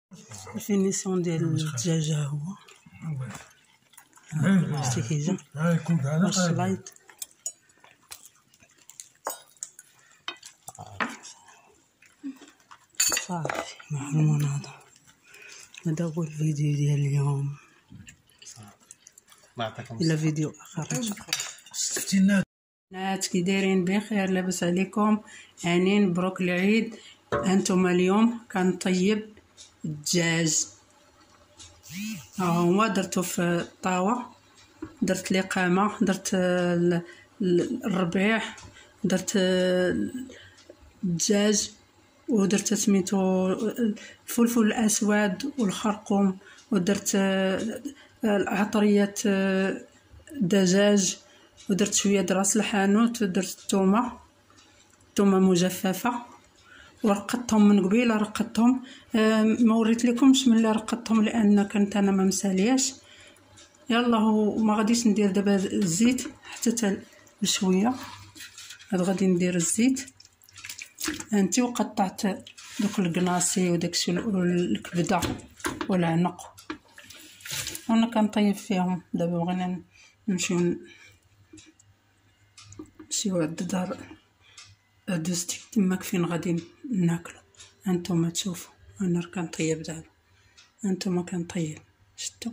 الفينيسيون ديال الدجاجه هو شتي كيجا الشلايط. صافي مع المناضة. هذا هو الفيديو ديال اليوم. الى فيديو اخر ان شاء الله. الناس كي دايرين بخير؟ لاباس عليكم؟ هانين مبروك العيد. هانتوما اليوم كنطيب الدجاج. ها هو درتو في الطاوه، درت لقامه، درت الربيع، درت الدجاج، ودرت سميتو الفلفل الاسود والخرقوم، ودرت عطريه دجاج، ودرت شويه راس الحانوت، ودرت الثومه مجففه ورقدتهم من قبيله. رقدتهم ما وريت لكمش ملي رقدتهم لان كنت انا ما مسالياش. يلا وما غاديش ندير دابا الزيت حتى بشويه. هاد غادي ندير الزيت انتي، وقطعت دوك القناصي وداكشي والكبده والعنق وانا كنطيب فيهم. دابا بغينا نمشيو عند دار دوستي تماك فين غادي ناكلو. هانتوما تشوفوا انا كنطيب دابا، هانتوما كنطيب، شفتوا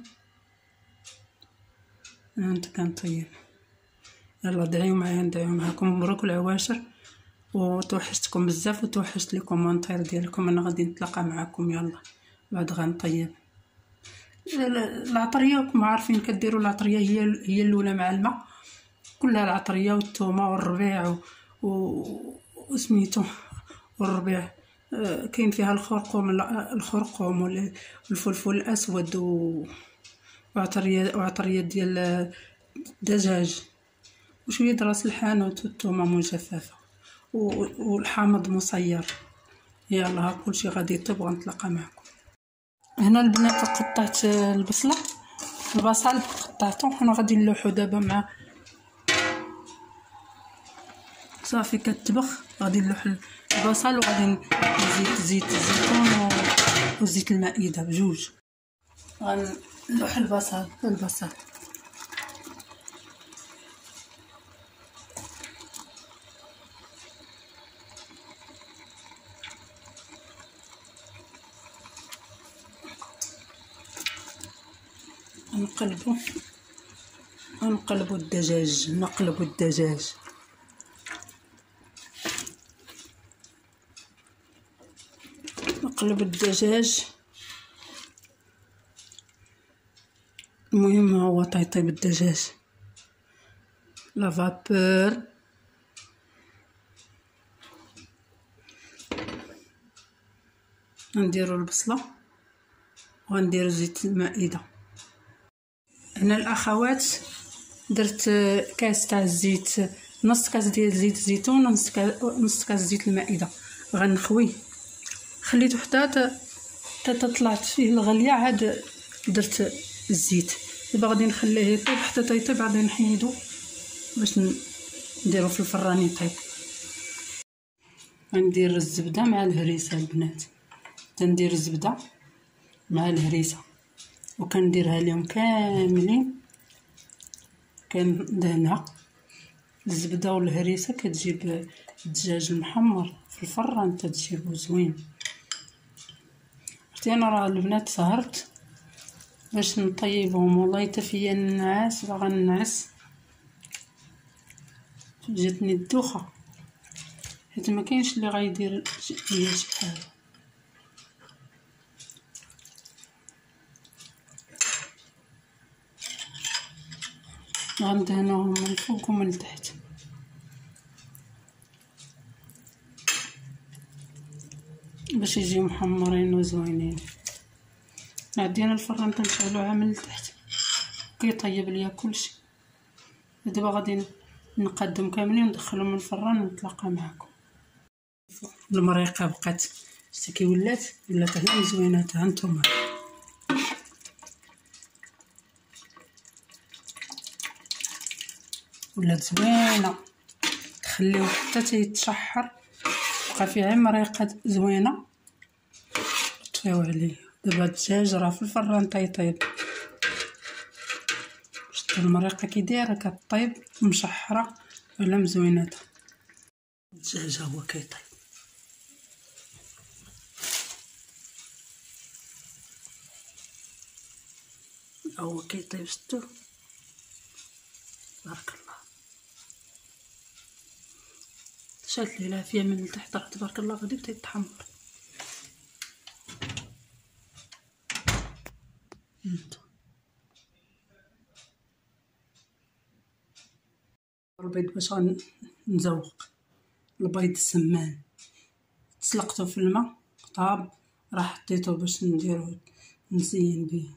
انت كنطيب. يلا دعيو معايا، ندعيو معاكم. مبروك العواشر، وتوحشتكم بزاف، وتوحشت لي كومونتير ديالكم. انا غادي نتلاقى معكم يلا بعد غنطيب العطريه. راكم عارفين كديروا العطريه هي الاولى مع الماء، كلها العطريه والثومه والربيع وسميتو والربيع. كاين فيها الخرقوم والفلفل الاسود وعطريه ديال الدجاج وشويه راس الحانوت والثومه مجففه والحامض مصير. يلا ها كلشي غادي يطيب ونتلاقى معكم. هنا البنات قطعت البصل قطعته. انا غادي نلوحو دابا مع صافي كتبخ. غادي نلوح البصل وغادي نزيد زيت الزيتون وزيت المائده بجوج. غنلوح البصل نقلبو الدجاج. نقلب الدجاج المهم هو طيب الدجاج لا فابور. نديرو البصله وغنديرو زيت المائده. هنا الاخوات درت كاس تاع الزيت، نص كاس ديال زيت الزيتون ونص كاس زيت المائده. غنخويه، خليته حتى طلعت فيه الغليه، عاد درت الزيت. دابا غادي نخليه يطيب حتى يطيب، غادي نحيدو باش نديرو في الفران يطيب. غندير الزبده مع الهريسه البنات. تندير الزبده مع الهريسه وكنديرها لهم كاملين، كندهنها. الزبده والهريسه كتجيب الدجاج المحمر في الفران تجيبو زوين. عرفتي انا راه البنات سهرت باش نطيبهم، والله حتى فيا النعاس، باغا ننعس، جاتني الدوخه حيت ما كاينش اللي غايدير ليا شي حاجه. غندهنوهم من الفوق ومن التحت باش يجيو محمرين وزوينين. عدينا الفران تنشعلوها من التحت كيطيب ليا كلشي. دابا غادي نقدم كاملين وندخلهم من الفران ونتلاقى معكم. المريقه بقات شتي كي ولات هي زوينه. هانتوما ولات زوينه، تخليوه حتى تيتشحر، بقى فيه غير مريقه زوينه، طفيو عليه. دابا الدجاج راه في الفران طيب. شفتوا المريقه كي دايره كطيب مشحره ولا مزوينه. الدجاج هو كيطيب. هو كيطيب شفتوا تبارك الله. شاد ليه العافيه من التحت راه تبارك الله غادي يبدا يتحمر. البيض باش غنزوق البيض السمان تسلقته في الماء طاب، راه حطيته باش نديروه نزين به.